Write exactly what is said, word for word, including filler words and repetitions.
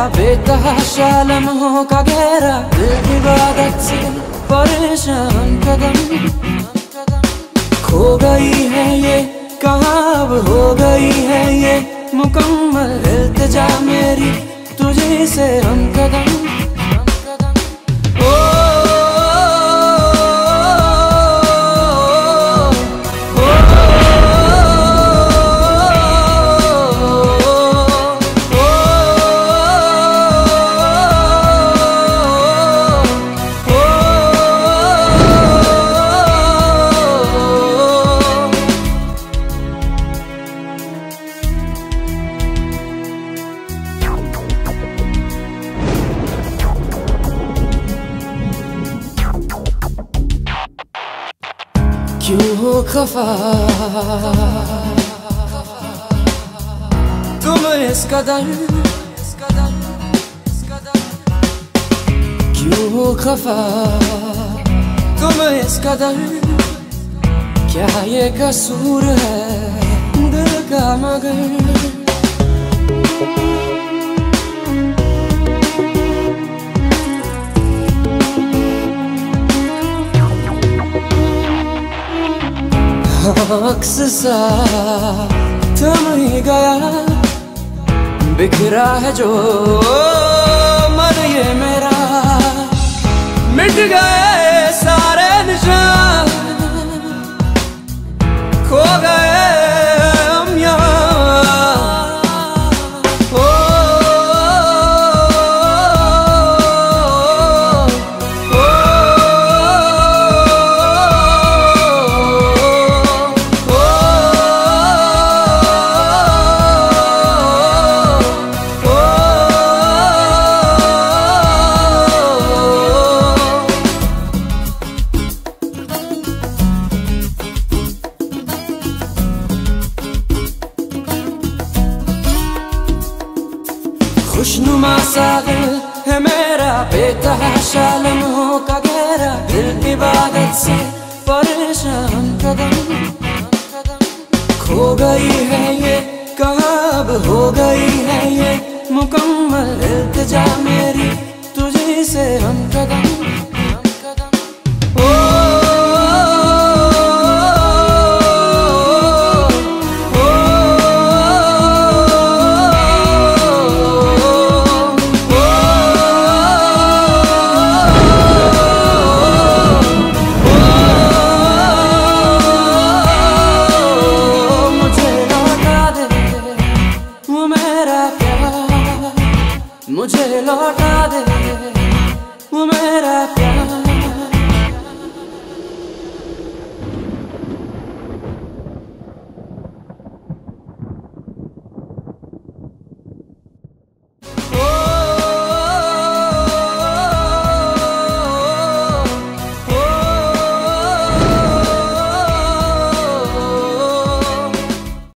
बेतहाशा लम्हों का गहरा दिल इबादत से परेशान कदम खो गई है ये कहाँ अब हो गई है ये मुकम्मल इल्तिजा मेरी तुझे से हम कदम ओ क्यों हो खफा तुम इस कदर, क्यों हो खफा तुम इस कदर, क्या ये कसूर है दिल का मगर अक्स सा थम ही गया बिखरा है जो मन ये मेरा मिट गए सारे निशान खो गए हम यहाँ ओ, ओ, खुशनुमा सागिल है मेरा बेतहाशा लम्हों का गहरा दिल इबादत से परेशान कदम खो गई है ये कहाँ अब हो गई है ये मुकम्मल इल्तिजा मेरी तुझे से हम कदम ओ मुझे लौटा दे वो मेरा प्यार